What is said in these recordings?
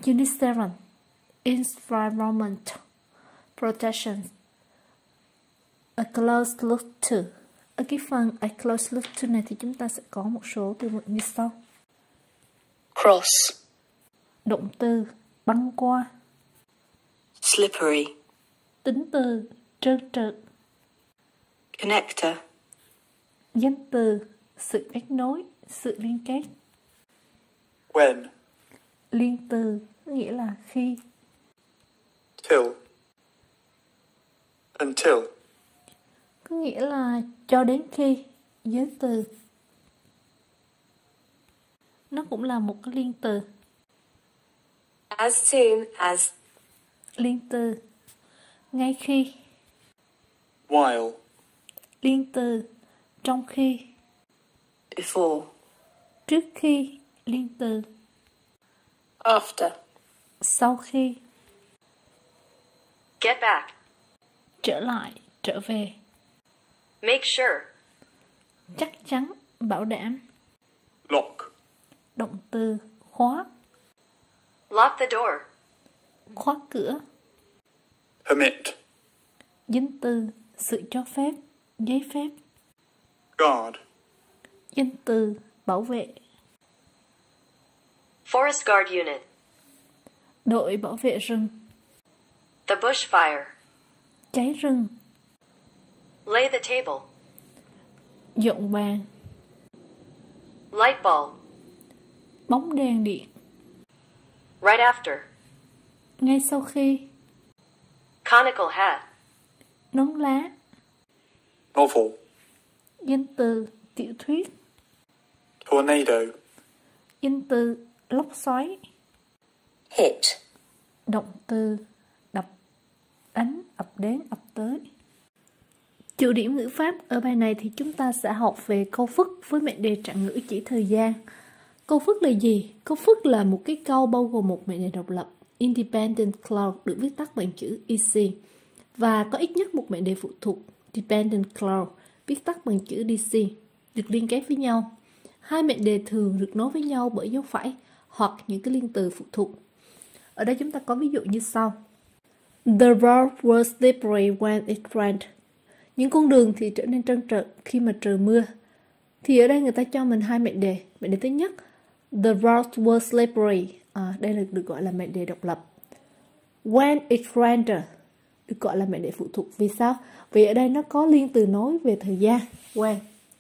Unit 7. Environment Protection. A close look to. Ở cái phần a close look to này thì chúng ta sẽ có một số từ vựng như sau. Cross. Động từ băng qua. Slippery. Tính từ trơn trượt. Connector. Danh từ sự kết nối, sự liên kết. When. Liên từ nghĩa là khi. Till. Until. Có nghĩa là cho đến khi. Giới từ. Nó cũng là một cái liên từ. As soon as. Liên từ ngay khi. While. Liên từ trong khi. Before. Trước khi. Liên từ After. sau khi. Get back. Trở lại, trở về. Make sure. Chắc chắn, bảo đảm. Lock. Động từ khóa. Lock the door. Khóa cửa. Permit. Danh từ sự cho phép, giấy phép. Guard. Danh từ bảo vệ. Forest Guard Unit. Đội bảo vệ rừng. The bushfire. Cháy rừng. Lay the table. Dọn bàn. Light bulb. Bóng đèn điện. Right after. Ngay sau khi. Conical hat. Nón lá. Novel. Danh từ tiểu thuyết. Tornado. Danh từ lốc xoáy. Hit. Động từ đập, đánh, ập đến, ập tới. Chủ điểm ngữ pháp ở bài này thì chúng ta sẽ học về câu phức với mệnh đề trạng ngữ chỉ thời gian. Câu phức là gì? Câu phức là một cái câu bao gồm một mệnh đề độc lập, independent clause, được viết tắt bằng chữ EC, và có ít nhất một mệnh đề phụ thuộc, dependent clause, viết tắt bằng chữ DC, được liên kết với nhau. Hai mệnh đề thường được nối với nhau bởi dấu phẩy hoặc những cái liên từ phụ thuộc. Ở đây chúng ta có ví dụ như sau. The road was slippery when it rained. Những con đường thì trở nên trơn trượt khi mà trời mưa. Thì ở đây người ta cho mình hai mệnh đề. Mệnh đề thứ nhất, the road was slippery. Đây là được gọi là mệnh đề độc lập. When it rained được gọi là mệnh đề phụ thuộc. Vì sao? Vì ở đây nó có liên từ nối về thời gian. When.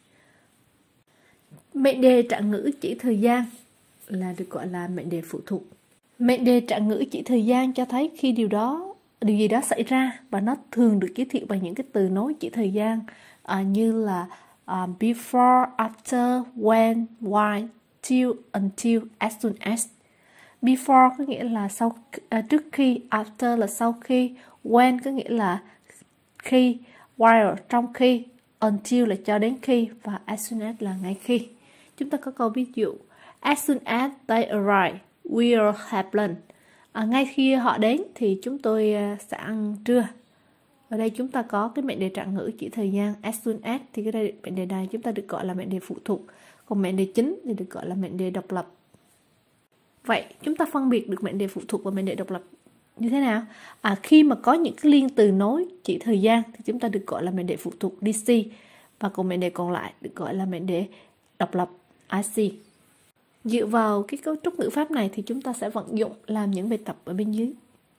Mệnh đề trạng ngữ chỉ thời gian là được gọi là mệnh đề phụ thuộc. Mệnh đề trạng ngữ chỉ thời gian cho thấy khi điều gì đó xảy ra, và nó thường được giới thiệu bằng những cái từ nối chỉ thời gian như là before, after, when, why, till, until, as soon as. Before có nghĩa là trước khi, after là sau khi, when có nghĩa là khi, while trong khi, until là cho đến khi, và as soon as là ngay khi. Chúng ta có câu ví dụ: as soon as they arrive, we'll have lunch. Ngay khi họ đến thì chúng tôi sẽ ăn trưa. Ở đây chúng ta có cái mệnh đề trạng ngữ chỉ thời gian as soon as, thì cái đây mệnh đề này chúng ta được gọi là mệnh đề phụ thuộc, còn mệnh đề chính thì được gọi là mệnh đề độc lập. Vậy chúng ta phân biệt được mệnh đề phụ thuộc và mệnh đề độc lập như thế nào? Khi mà có những cái liên từ nối chỉ thời gian thì chúng ta được gọi là mệnh đề phụ thuộc DC, và còn mệnh đề còn lại được gọi là mệnh đề độc lập IC. Dựa vào cái cấu trúc ngữ pháp này thì chúng ta sẽ vận dụng làm những bài tập ở bên dưới.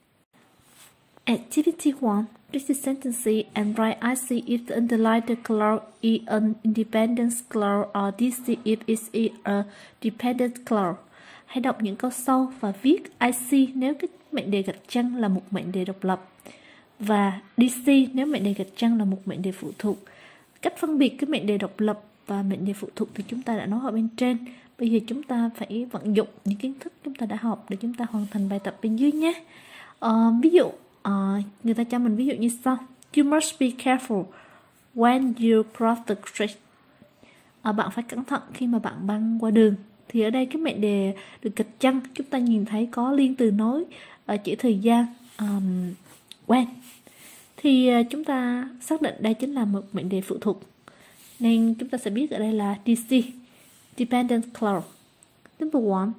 Activity 1. Read the sentence and write IC if the underlined clause is an independent clause or DC if it is a dependent clause. Hãy đọc những câu sau và viết IC nếu cái mệnh đề gạch chân là một mệnh đề độc lập, và DC nếu mệnh đề gạch chân là một mệnh đề phụ thuộc. Cách phân biệt cái mệnh đề độc lập và mệnh đề phụ thuộc thì chúng ta đã nói ở bên trên. Bây giờ chúng ta phải vận dụng những kiến thức chúng ta đã học để chúng ta hoàn thành bài tập bên dưới nhé. Ví dụ, người ta cho mình ví dụ như sau. You must be careful when you cross the street. Bạn phải cẩn thận khi mà bạn băng qua đường. Thì ở đây cái mệnh đề được gạch chân chúng ta nhìn thấy có liên từ nối chỉ thời gian when. Thì chúng ta xác định đây chính là một mệnh đề phụ thuộc. Nên chúng ta sẽ biết ở đây là DC, dependent clause. Number 1.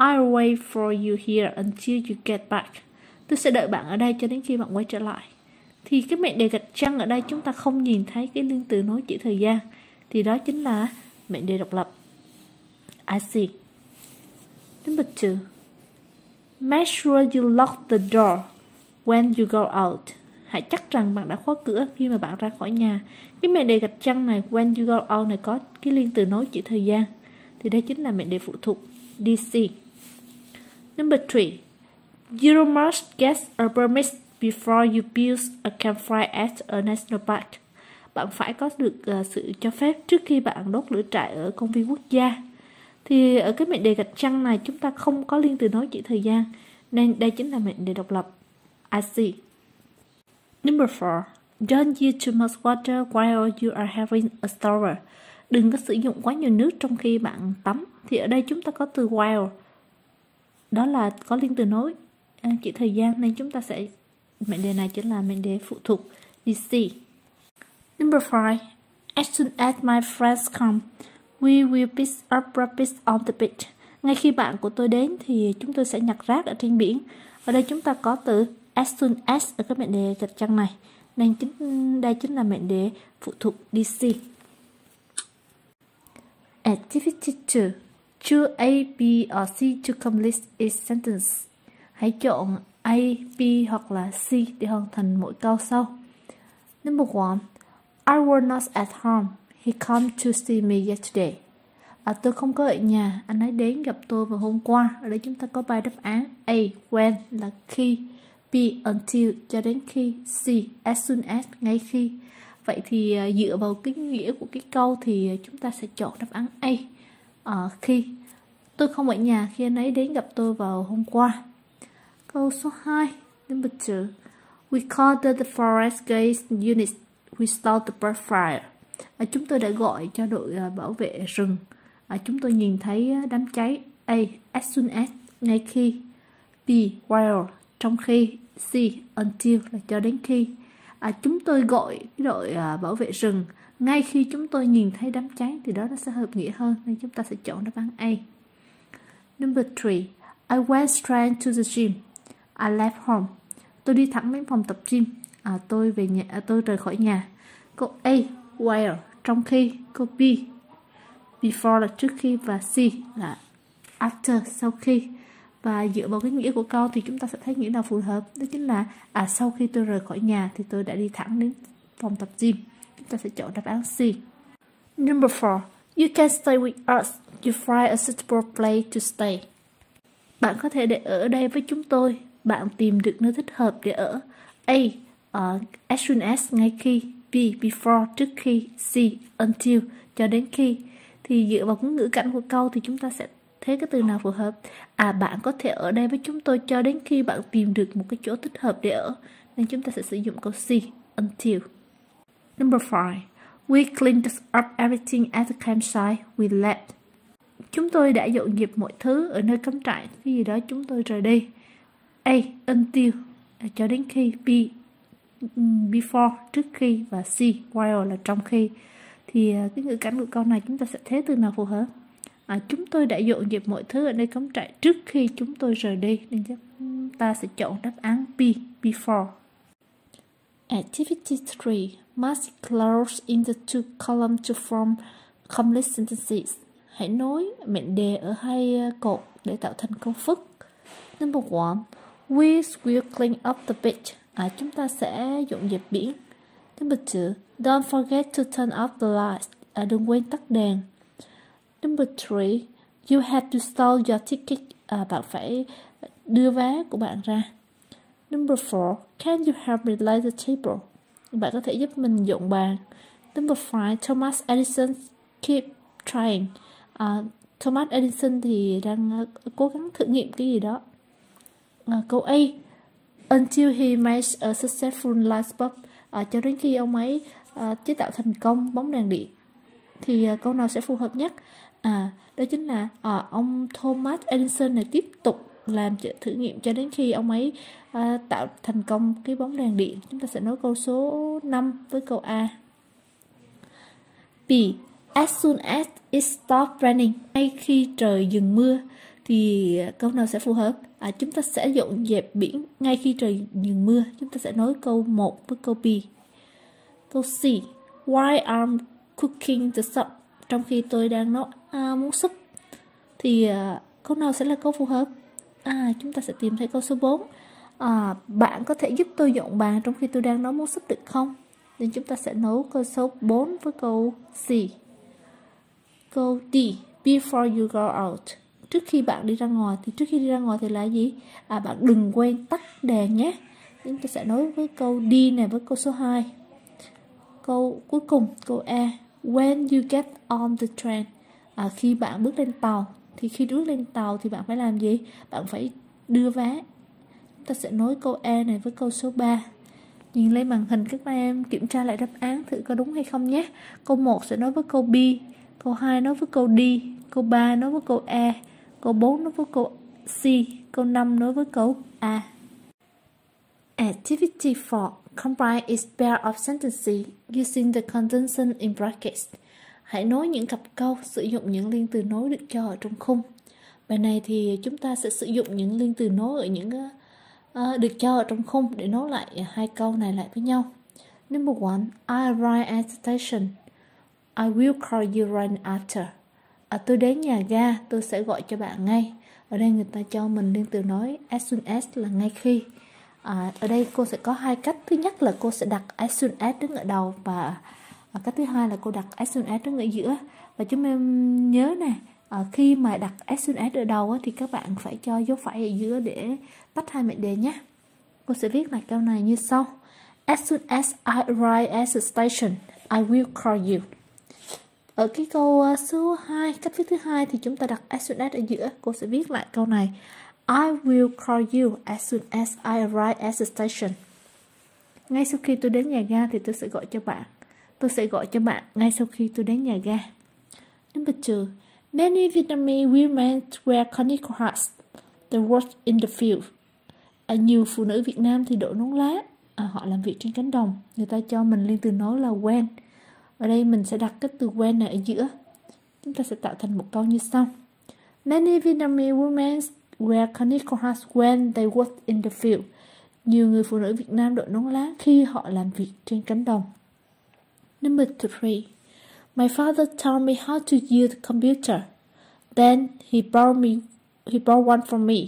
I'll wait for you here until you get back. Tôi sẽ đợi bạn ở đây cho đến khi bạn quay trở lại. Thì cái mệnh đề gạch chân ở đây chúng ta không nhìn thấy cái liên từ nối chỉ thời gian. Thì đó chính là mệnh đề độc lập. I see. Number 2. Make sure you lock the door when you go out. Hãy chắc rằng bạn đã khóa cửa khi mà bạn ra khỏi nhà. Cái mệnh đề gạch chân này, when you go out này có cái liên từ nối chỉ thời gian. Thì đây chính là mệnh đề phụ thuộc. DC. Number 3. You must get a permit before you build a campfire at a national park. Bạn phải có được sự cho phép trước khi bạn đốt lửa trại ở công viên quốc gia. Thì ở cái mệnh đề gạch chân này chúng ta không có liên từ nối chỉ thời gian, nên đây chính là mệnh đề độc lập. I see. Number 4. Don't use too much water while you are having a shower. Đừng có sử dụng quá nhiều nước trong khi bạn tắm. Thì ở đây chúng ta có từ while. Đó là có liên từ nối chỉ thời gian, nên chúng ta sẽ mệnh đề này chính là mệnh đề phụ thuộc. DC. Number 5. As soon as my friends come, we will pick up rubbish on the beach. Ngay khi bạn của tôi đến thì chúng tôi sẽ nhặt rác ở trên biển. Ở đây chúng ta có từ as soon as ở cái mệnh đề gạch chân này, nên đây chính là mệnh đề phụ thuộc DC. Activity 2. Choose A, B or C to complete each sentence. Hãy chọn A, B hoặc là C để hoàn thành mỗi câu sau. Number 1. I was not at home. He came to see me yesterday. Tôi không có ở nhà, anh ấy đến gặp tôi vào hôm qua. Ở đây chúng ta có 3 đáp án. A, when là khi, B, until cho đến khi, C, as soon as ngay khi. Vậy thì dựa vào cái nghĩa của cái câu thì chúng ta sẽ chọn đáp án A. Khi tôi không ở nhà khi anh ấy đến gặp tôi vào hôm qua. Câu số 2. Number 2. We called the forest gate unit. We stole the bird fire. Chúng tôi đã gọi cho đội bảo vệ rừng. Chúng tôi nhìn thấy đám cháy. A, as soon as ngay khi. B, while trong khi. C, until là cho đến khi. Chúng tôi gọi đội bảo vệ rừng ngay khi chúng tôi nhìn thấy đám cháy, thì đó nó sẽ hợp nghĩa hơn, nên chúng ta sẽ chọn đáp án A. Number 3. I went straight to the gym. I left home. Tôi đi thẳng đến phòng tập gym. Tôi về nhà, tôi rời khỏi nhà. Câu A, while trong khi. Câu B, before là trước khi, và C là after sau khi. Và dựa vào cái nghĩa của câu thì chúng ta sẽ thấy nghĩa nào phù hợp. Đó chính là sau khi tôi rời khỏi nhà thì tôi đã đi thẳng đến phòng tập gym. Chúng ta sẽ chọn đáp án C. Number 4. You can stay with us. You find a suitable place to stay. Bạn có thể để ở đây với chúng tôi. Bạn tìm được nơi thích hợp để ở. A, as soon as ngay khi. B, before trước khi. C, until cho đến khi. Thì dựa vào cái ngữ cảnh của câu thì chúng ta sẽ thấy cái từ nào phù hợp. Bạn có thể ở đây với chúng tôi cho đến khi bạn tìm được một cái chỗ thích hợp để ở, nên chúng ta sẽ sử dụng câu C, until. Number 5. We cleaned up everything at the campsite we left. Chúng tôi đã dọn dẹp mọi thứ ở nơi cắm trại khi gì đó chúng tôi rời đi. A, until cho đến khi. B, before trước khi, và C, while là trong khi. Thì cái ngữ cảnh của câu này chúng ta sẽ thấy từ nào phù hợp. Chúng tôi đã dọn dẹp mọi thứ ở nơi cắm trại trước khi chúng tôi rời đi, nên chúng ta sẽ chọn đáp án B, before. Activity 3. Match clause in the two columns to form complete sentences. Hãy nối mệnh đề ở hai cột để tạo thành câu phức. Number 1. We will clean up the beach. Chúng ta sẽ dọn dẹp biển. Number 2. Don't forget to turn off the lights. Đừng quên tắt đèn. Number 3. You have to store your ticket. Bạn phải đưa vé của bạn ra. Number 4. Can you help me lay the table? Bạn có thể giúp mình dọn bàn. Number 5. Thomas Edison keep trying. Thomas Edison thì đang cố gắng thử nghiệm cái gì đó. Câu A. Until he makes a successful light bulb. Cho đến khi ông ấy chế tạo thành công bóng đèn điện. Thì câu nào sẽ phù hợp nhất? Đó chính là ông Thomas Edison này tiếp tục làm thử nghiệm cho đến khi ông ấy tạo thành công cái bóng đèn điện. Chúng ta sẽ nối câu số 5 với câu A. B. As soon as it stopped raining. Ngay khi trời dừng mưa. thì câu nào sẽ phù hợp? Chúng ta sẽ dọn dẹp biển ngay khi trời ngừng mưa. Chúng ta sẽ nối câu 1 với câu B. Câu C. Why I'm cooking the soup? Trong khi tôi đang nấu món súp. Thì câu nào sẽ là câu phù hợp? Chúng ta sẽ tìm thấy câu số 4. Bạn có thể giúp tôi dọn bàn trong khi tôi đang nấu món súp được không? Nên chúng ta sẽ nối câu số 4 với câu C. Câu D. Before you go out. Trước khi bạn đi ra ngoài. Thì trước khi đi ra ngoài thì là gì? Bạn đừng quên tắt đèn nhé. Chúng ta sẽ nối với câu D này với câu số 2. Câu cuối cùng, câu E. When you get on the train. Khi bạn bước lên tàu. Thì khi bước lên tàu thì bạn phải làm gì? Bạn phải đưa vé. Chúng ta sẽ nối câu E này với câu số 3. Nhìn lên màn hình các em kiểm tra lại đáp án thử có đúng hay không nhé. Câu 1 sẽ nối với câu B. Câu 2 nối với câu D. Câu 3 nối với câu E. Câu 4 nối với câu C. Câu 5 nối với câu A. Activity 4. Combine each pair of sentences using the conjunction in brackets. Hãy nối những cặp câu, sử dụng những liên từ nối được cho ở trong khung. Bài này thì chúng ta sẽ sử dụng những liên từ nối ở những được cho ở trong khung để nối lại hai câu này lại với nhau. Number 1. I arrive at the station. I will call you right after. Tôi đến nhà ga, tôi sẽ gọi cho bạn ngay. Ở đây người ta cho mình liên từ nối as soon as là ngay khi. Ở đây cô sẽ có hai cách. Thứ nhất là cô sẽ đặt as soon as đứng ở đầu, và cách thứ hai là cô đặt as soon as đứng ở giữa. Và chúng em nhớ nè, khi mà đặt as soon as ở đầu thì các bạn phải cho dấu phẩy ở giữa để tách hai mệnh đề nhé. Cô sẽ viết lại câu này như sau. As soon as I arrive at the station, I will call you. Ở cái câu số 2, cách viết thứ hai thì chúng ta đặt as soon as ở giữa. Cô sẽ viết lại câu này. I will call you as soon as I arrive at the station. Ngay sau khi tôi đến nhà ga thì tôi sẽ gọi cho bạn. Tôi sẽ gọi cho bạn ngay sau khi tôi đến nhà ga. Number 2. Many Vietnamese women wear conical hats. They work in the field. Nhiều phụ nữ Việt Nam thì đội nón lá. Họ làm việc trên cánh đồng. Người ta cho mình liên từ nối là when. Ở đây mình sẽ đặt cái từ when này ở giữa. Chúng ta sẽ tạo thành một câu như sau. Many Vietnamese women wear conical hats when they work in the field. Nhiều người phụ nữ Việt Nam đội nón lá khi họ làm việc trên cánh đồng. Number 3. My father taught me how to use the computer. Then he bought one for me.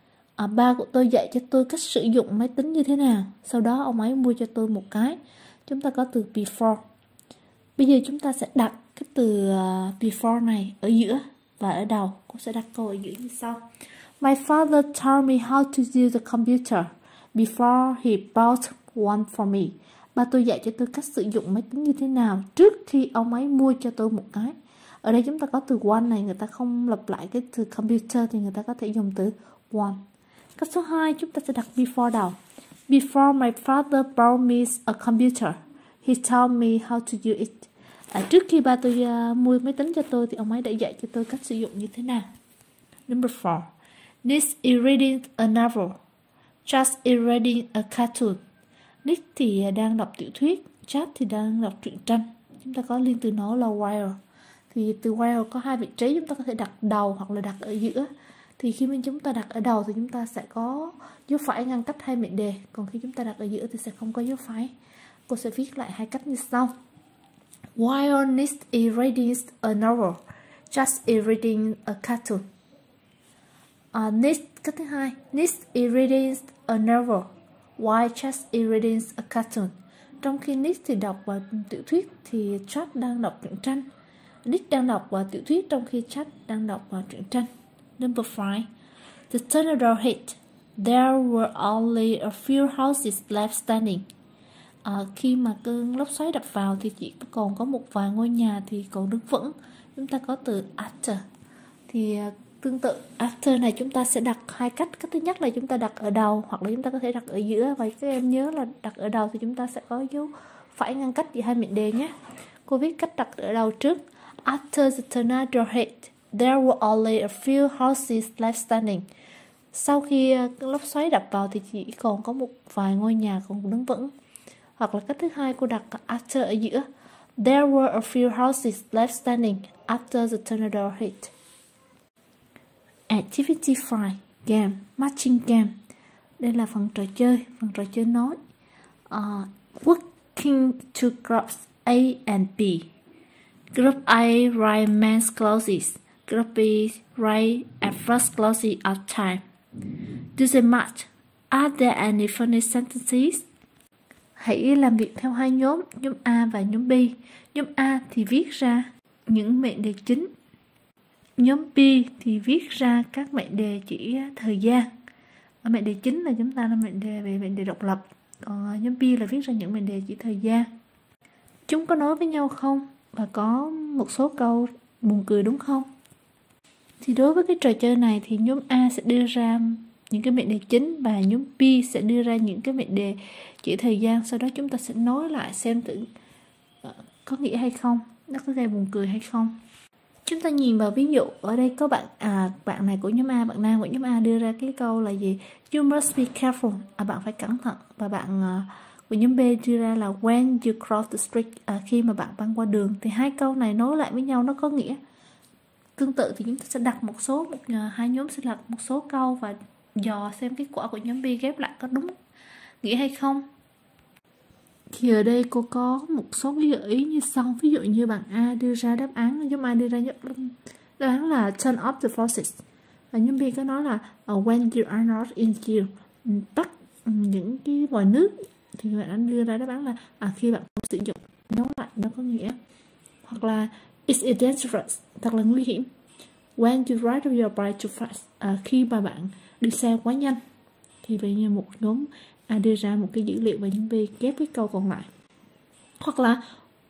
Ba của tôi dạy cho tôi cách sử dụng máy tính như thế nào. Sau đó ông ấy mua cho tôi một cái. Chúng ta có từ before. Bây giờ chúng ta sẽ đặt cái từ before này ở giữa và ở đầu. Cô sẽ đặt câu ở giữa như sau. My father taught me how to use the computer before he bought one for me. Ba tôi dạy cho tôi cách sử dụng máy tính như thế nào trước khi ông ấy mua cho tôi một cái. Ở đây chúng ta có từ one này, người ta không lặp lại cái từ computer thì người ta có thể dùng từ one. Cách số 2 chúng ta sẽ đặt before đầu. Before my father bought me a computer, he taught me how to use it. Trước khi ba tôi mua máy tính cho tôi thì ông ấy đã dạy cho tôi cách sử dụng như thế nào. Number 4. Nick is reading a novel. Chad is reading a cartoon. Nick thì đang đọc tiểu thuyết, Chad thì đang đọc truyện tranh. Chúng ta có liên từ nối là while. Thì từ while có hai vị trí, chúng ta có thể đặt đầu hoặc là đặt ở giữa. Thì khi mình chúng ta đặt ở đầu thì chúng ta sẽ có dấu phẩy ngăn cách hai mệnh đề. Còn khi chúng ta đặt ở giữa thì sẽ không có dấu phẩy. Cô sẽ viết lại hai cách như sau. While Nick is reading a novel, Chad is reading a cartoon. Nick, cách thứ hai. Nick is reading a novel, while Chad is reading a cartoon. Trong khi Nick thì đọc tiểu thuyết thì Chad đang đọc truyện tranh. Nick đang đọc tiểu thuyết trong khi Chad đang đọc truyện tranh. Number 5. The tornado hit. There were only a few houses left standing. Khi mà cơn lốc xoáy đập vào thì chỉ còn có một vài ngôi nhà thì còn đứng vững. Chúng ta có từ after. Thì tương tự after này chúng ta sẽ đặt hai cách. Cách thứ nhất là chúng ta đặt ở đầu hoặc là chúng ta có thể đặt ở giữa. Và các em nhớ là đặt ở đầu thì chúng ta sẽ có dấu phẩy ngăn cách giữa hai mệnh đề nhé. Cô viết cách đặt ở đầu trước. After the tornado hit, there were only a few houses left standing. Sau khi lốc xoáy đập vào thì chỉ còn có một vài ngôi nhà còn đứng vững. Hoặc là cách thứ hai cô đặt after ở giữa. There were a few houses left standing after the tornado hit. Activity 5, game, matching game. Đây là phần trò chơi nói. Working to groups A and B. Group A write men's clothes. Group B write at first clothes of time. Do they match? Are there any funny sentences? Hãy làm việc theo hai nhóm A và nhóm B. Nhóm A thì viết ra những mệnh đề chính. Nhóm B thì viết ra các mệnh đề chỉ thời gian. Mệnh đề chính là chúng ta là mệnh đề về mệnh đề độc lập. Còn nhóm B là viết ra những mệnh đề chỉ thời gian. Chúng có nói với nhau không? Và có một số câu buồn cười đúng không? Thì đối với cái trò chơi này thì nhóm A sẽ đưa ra những cái mệnh đề chính và nhóm B sẽ đưa ra những cái mệnh đề chỉ thời gian. Sau đó chúng ta sẽ nói lại xem thử có nghĩa hay không, nó có gây buồn cười hay không. Chúng ta nhìn vào ví dụ ở đây có bạn này của nhóm A, bạn nam của nhóm A đưa ra cái câu là gì? You must be careful, bạn phải cẩn thận. Và bạn của nhóm B đưa ra là when you cross the street, khi mà bạn băng qua đường. Thì hai câu này nối lại với nhau nó có nghĩa tương tự. Thì chúng ta sẽ đặt hai nhóm sẽ đặt một số câu và dò xem kết quả của nhóm B ghép lại có đúng nghĩa hay không. Thì ở đây cô có một số cái gợi ý như sau. Ví dụ như bạn A đưa ra đáp án, nhóm A đưa ra đáp án là turn off the faucet. Và nhóm B có nói là when you are not in use, tắt những cái vòi nước. Thì bạn anh đưa ra đáp án là khi bạn không sử dụng. Nói lại nó có nghĩa. Hoặc là it's dangerous, thật là nguy hiểm. When you ride your bike too fast, khi mà bạn đi xe quá nhanh. Thì bây giờ một nhóm A đưa ra một cái dữ liệu và nhóm B ghép cái câu còn lại. Hoặc là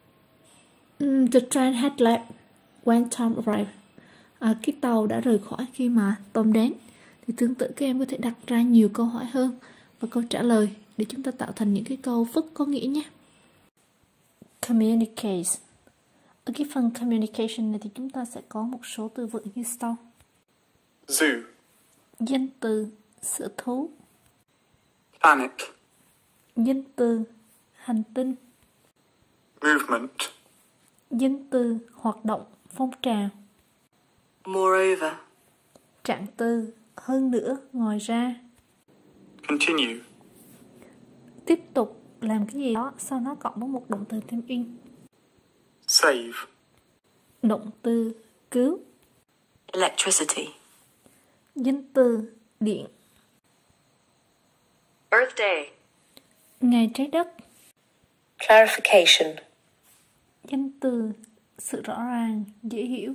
the train had left when Tom arrived, cái tàu đã rời khỏi khi mà Tom đến. Thì tương tự các em có thể đặt ra nhiều câu hỏi hơn và câu trả lời để chúng ta tạo thành những cái câu phức có nghĩa nhé. Communicate. Ở cái phần communication này thì chúng ta sẽ có một số từ vựng như sau. Zoo. Danh từ sở thú. Planet. Danh từ hành tinh. Movement. Danh từ hoạt động, phong trào. Moreover. Trạng từ hơn nữa, ngoài ra. Continue. Tiếp tục làm cái gì đó, sau nó cộng với một động từ thêm in. Save. Động từ cứu. Electricity. Danh từ điện. Earth Day. Ngày trái đất. Clarification. Danh từ sự rõ ràng, dễ hiểu.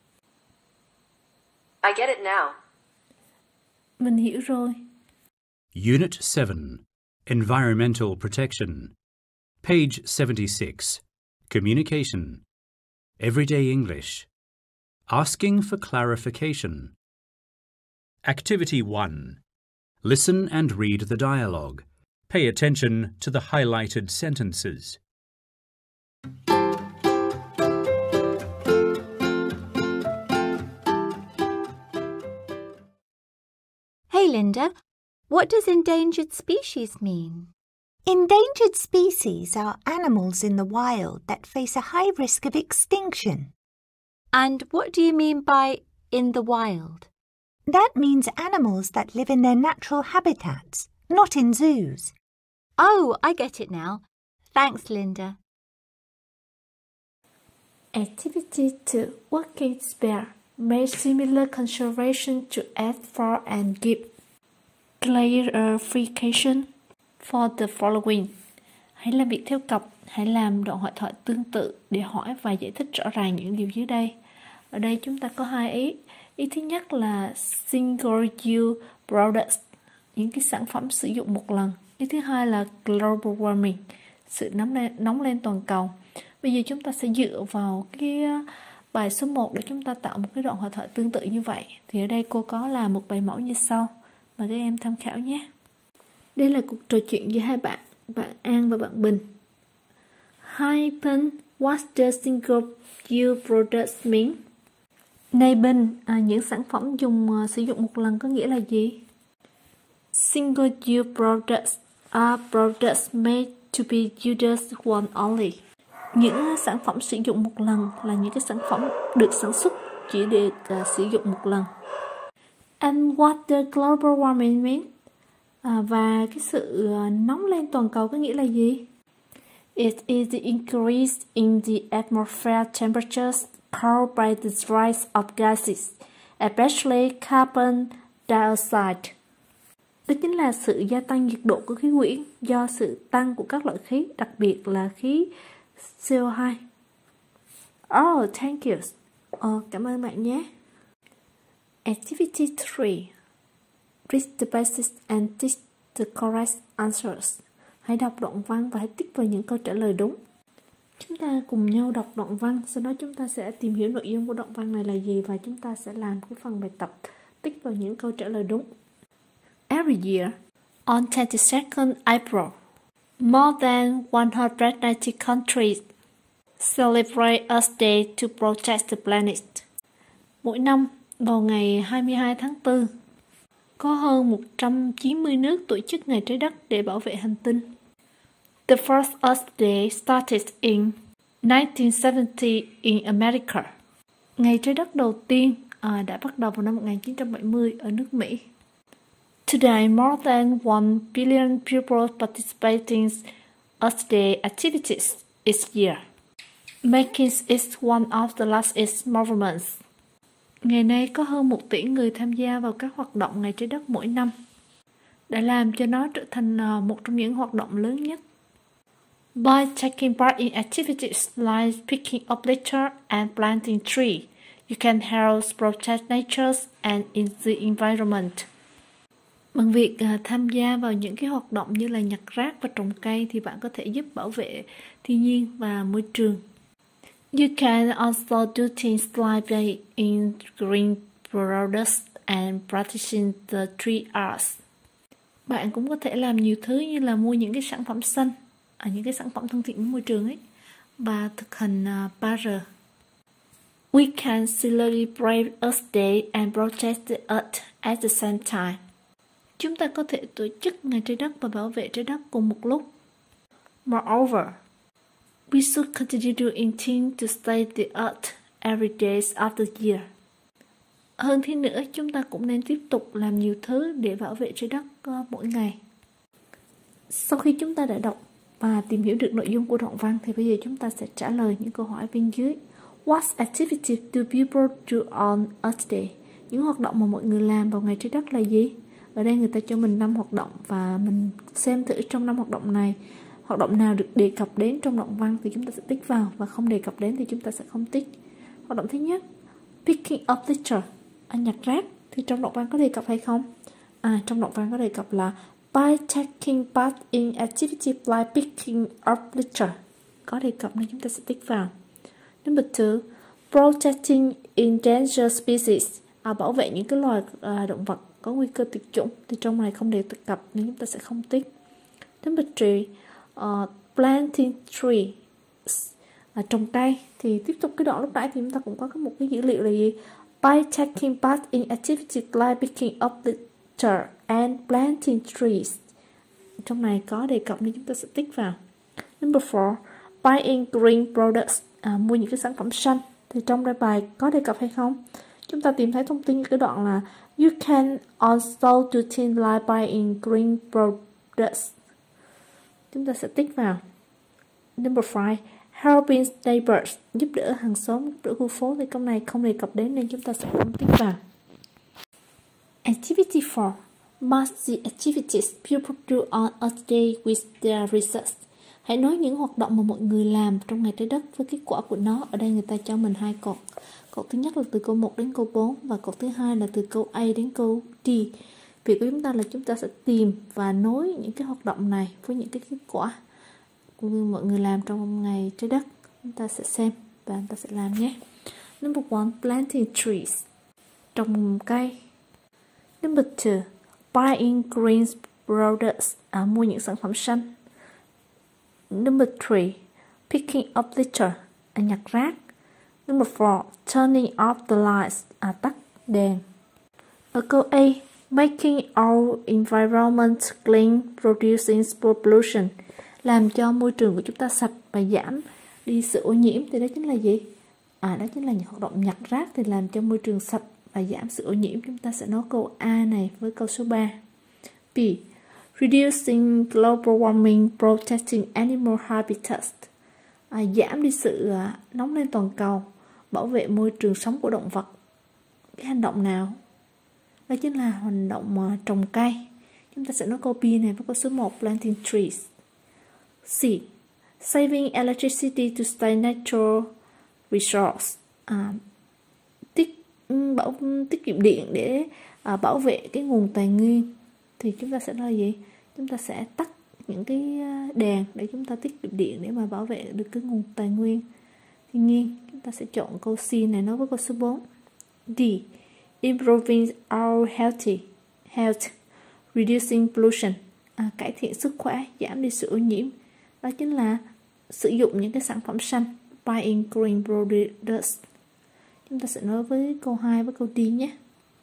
I get it now. Mình hiểu rồi. Unit 7, Environmental Protection. Page 76. Communication. Everyday English. Asking for clarification. Activity 1. Listen and read the dialogue. Pay attention to the highlighted sentences. Hey, Linda, what does endangered species mean? Endangered species are animals in the wild that face a high risk of extinction. And what do you mean by in the wild? That means animals that live in their natural habitats, not in zoos. Oh, I get it now. Thanks, Linda. Activity 2. Working spare. Make similar consideration to add for and give clarification for the following. Hãy làm việc theo cặp. Hãy làm đoạn hội thoại tương tự để hỏi và giải thích rõ ràng những điều dưới đây. Ở đây chúng ta có hai ý. Ý thứ nhất là single use products, những cái sản phẩm sử dụng một lần. Ý thứ hai là global warming, sự nóng lên toàn cầu. Bây giờ chúng ta sẽ dựa vào cái bài số 1 để chúng ta tạo một cái đoạn hội thoại tương tự như vậy. Thì ở đây cô có làm một bài mẫu như sau. Mời các em tham khảo nhé. Đây là cuộc trò chuyện giữa hai bạn, bạn An và bạn Bình. Hi Bình, what does single use products mean? Này Bình, những sản phẩm sử dụng một lần có nghĩa là gì? Single use products are products made to be used once only. Những sản phẩm sử dụng một lần là những cái sản phẩm được sản xuất chỉ được sử dụng một lần. And what the global warming mean? Và cái sự nóng lên toàn cầu có nghĩa là gì? It is the increase in the atmosphere temperatures caused by the rise of gases, especially carbon dioxide. Đó chính là sự gia tăng nhiệt độ của khí quyển do sự tăng của các loại khí, đặc biệt là khí CO2. Oh, thank you. Cảm ơn bạn nhé. Activity 3. Read the basics and teach the correct answers. Hãy đọc đoạn văn và hãy tích vào những câu trả lời đúng. Chúng ta cùng nhau đọc đoạn văn, sau đó chúng ta sẽ tìm hiểu nội dung của đoạn văn này là gì và chúng ta sẽ làm cái phần bài tập tích vào những câu trả lời đúng. Every year, on 22nd April, more than 190 countries celebrate Earth Day to protect the planet. Mỗi năm, vào ngày 22 tháng 4, có hơn 190 nước tổ chức Ngày Trái Đất để bảo vệ hành tinh. The first Earth Day started in 1970 in America. Ngày Trái Đất đầu tiên đã bắt đầu vào năm 1970 ở nước Mỹ. Today, more than 1 billion people participate in Earth Day activities each year, making it one of the largest movements. Ngày nay có hơn 1 tỷ người tham gia vào các hoạt động Ngày Trái Đất mỗi năm, đã làm cho nó trở thành một trong những hoạt động lớn nhất. By taking part in activities like picking up litter and planting trees, you can help protect nature and the environment. Bằng việc tham gia vào những cái hoạt động như là nhặt rác và trồng cây thì bạn có thể giúp bảo vệ thiên nhiên và môi trường. You can also do things like buying green products and practicing the tree arts. Bạn cũng có thể làm nhiều thứ như là mua những cái sản phẩm xanh, những cái sản phẩm thân thiện với môi trường ấy, và thực hành 3R. We can celebrate Earth Day and protect the Earth at the same time. Chúng ta có thể tổ chức Ngày Trái Đất và bảo vệ Trái Đất cùng một lúc. Moreover, we should continue doing things to save the Earth every day of the year. Hơn thế nữa, chúng ta cũng nên tiếp tục làm nhiều thứ để bảo vệ Trái Đất mỗi ngày. Sau khi chúng ta đã đọc và tìm hiểu được nội dung của đoạn văn thì bây giờ chúng ta sẽ trả lời những câu hỏi bên dưới. What activity do people do on Earth Day? Những hoạt động mà mọi người làm vào Ngày Trái Đất là gì? Ở đây người ta cho mình 5 hoạt động và mình xem thử trong 5 hoạt động này, hoạt động nào được đề cập đến trong đoạn văn thì chúng ta sẽ tích vào, và không đề cập đến thì chúng ta sẽ không tích. Hoạt động thứ nhất, picking up litter, nhặt rác, thì trong đoạn văn có đề cập hay không? Trong đoạn văn có đề cập là by taking part in activity like picking up litter, có đề cập nên chúng ta sẽ tích vào. Number 2, protecting endangered species, bảo vệ những cái loài động vật có nguy cơ tuyệt chủng, thì trong này không đề cập nên chúng ta sẽ không tích. Number 3, planting trees, trồng cây, thì tiếp tục cái đoạn lúc nãy thì chúng ta cũng có một cái dữ liệu là gì? By taking part in activities like picking up litter and planting trees, trong này có đề cập nên chúng ta sẽ tích vào. Number 4, buying green products, mua những cái sản phẩm xanh, thì trong đây bài có đề cập hay không? Chúng ta tìm thấy thông tin cái đoạn là you can also do things like buying green products, chúng ta sẽ tích vào. Number 5, helping neighbors, giúp đỡ hàng xóm, giúp đỡ khu phố, thì câu này không đề cập đến nên chúng ta sẽ không tích vào. Activity 4, match the activities people do on Earth Day with their results. Hãy nói những hoạt động mà mọi người làm trong Ngày Trái Đất với kết quả của nó. Ở đây người ta cho mình 2 cột. Cột thứ nhất là từ câu 1 đến câu 4 và cột thứ hai là từ câu A đến câu D. Việc của chúng ta là chúng ta sẽ tìm và nối những cái hoạt động này với những cái kết quả của mọi người làm trong Ngày Trái Đất. Chúng ta sẽ xem và chúng ta sẽ làm nhé. Number 1, planting trees, trồng cây. Number 2, buying green products, mua những sản phẩm xanh. Number 3, picking up litter, nhặt rác. Number 4, turning off the lights, tắt đèn. Ở câu A, making our environment clean, reducing pollution, làm cho môi trường của chúng ta sạch và giảm đi sự ô nhiễm, thì đó chính là gì? Đó chính là những hoạt động nhặt rác thì làm cho môi trường sạch và giảm sự ô nhiễm. Chúng ta sẽ nói câu A này với câu số 3. B. Reducing global warming, protecting animal habitats. Giảm đi sự nóng lên toàn cầu, bảo vệ môi trường sống của động vật. Cái hành động nào? Đó chính là hành động trồng cây. Chúng ta sẽ nói câu B này với câu số 1, planting trees. C. Saving electricity to stay natural resource. Tiết kiệm điện để bảo vệ cái nguồn tài nguyên. Thì chúng ta sẽ nói gì? Chúng ta sẽ tắt những cái đèn để chúng ta tiết kiệm điện để mà bảo vệ được cái nguồn tài nguyên thiên nhiên. Chúng ta sẽ chọn câu C này nói với câu số 4. D. Improving our health, reducing pollution. Cải thiện sức khỏe, giảm đi sự ô nhiễm. Đó chính là sử dụng những cái sản phẩm xanh, buying green products. Chúng ta sẽ nói với câu 2 với câu D nhé.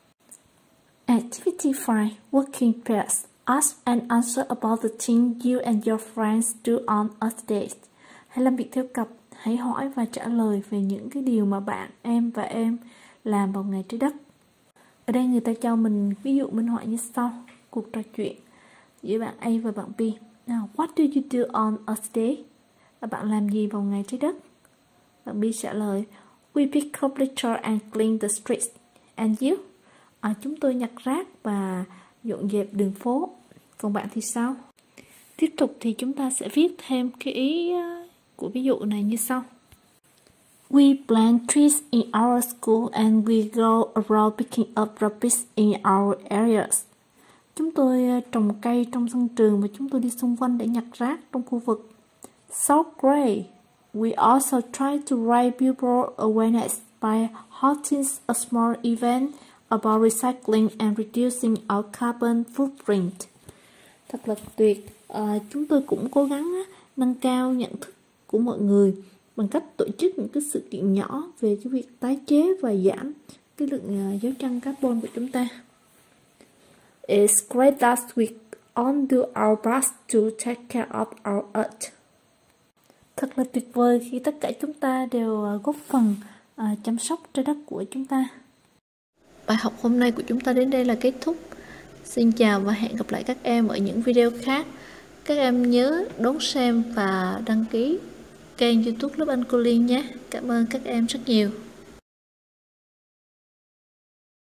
Activity 5. Working pairs. Ask and answer about the things you and your friends do on Earth Day. Hãy làm việc theo cặp. Hãy hỏi và trả lời về những cái điều mà bạn, em và em làm vào ngày Trái Đất. Ở đây người ta cho mình ví dụ minh họa như sau. Cuộc trò chuyện giữa bạn A và bạn B. Now, what do you do on Earth Day? Bạn làm gì vào ngày Trái Đất? Bạn B trả lời, we pick up litter and clean the streets. And you? Chúng tôi nhặt rác và dọn dẹp đường phố. Còn bạn thì sao? Tiếp tục thì chúng ta sẽ viết thêm cái ý của ví dụ này như sau. We plant trees in our school and we go around picking up rubbish in our areas. Chúng tôi trồng cây trong sân trường và chúng tôi đi xung quanh để nhặt rác trong khu vực. So great! We also try to raise people awareness by hosting a small event about recycling and reducing our carbon footprint. Thật là tuyệt. Chúng tôi cũng cố gắng nâng cao nhận thức của mọi người bằng cách tổ chức những cái sự kiện nhỏ về cái việc tái chế và giảm cái lượng dấu chân carbon của chúng ta. It's great that we all do our best to take care of our earth. Thật là tuyệt vời khi tất cả chúng ta đều góp phần chăm sóc trái đất của chúng ta. Bài học hôm nay của chúng ta đến đây là kết thúc. Xin chào và hẹn gặp lại các em ở những video khác. Các em nhớ đón xem và đăng ký kênh YouTube Lớp Anh Cô Liên nhé. Cảm ơn các em rất nhiều.